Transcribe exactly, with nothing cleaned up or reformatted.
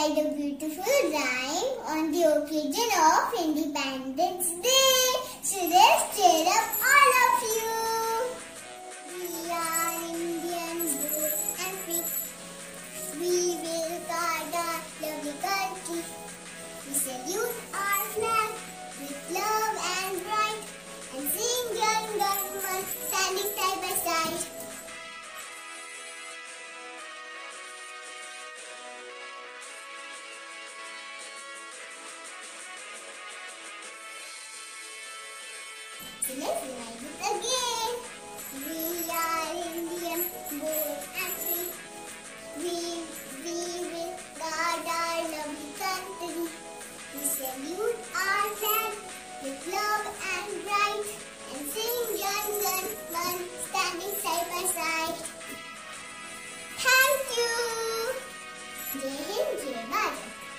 recite a beautiful rhyme on the occasion of Independence Day. So let's cheer up all of you. We are Indians, bold and free. We will guard our lovely country. We salute our flag with love and pride, and sing Jan Gan Man standing side by side. So let's revise it again. We are Indian, bold and free. We, we will guard our lovely country. We salute our flag with love and pride, and sing Jan Gan Man standing side by side. Thank you. Jai Hind, Jai Bharat.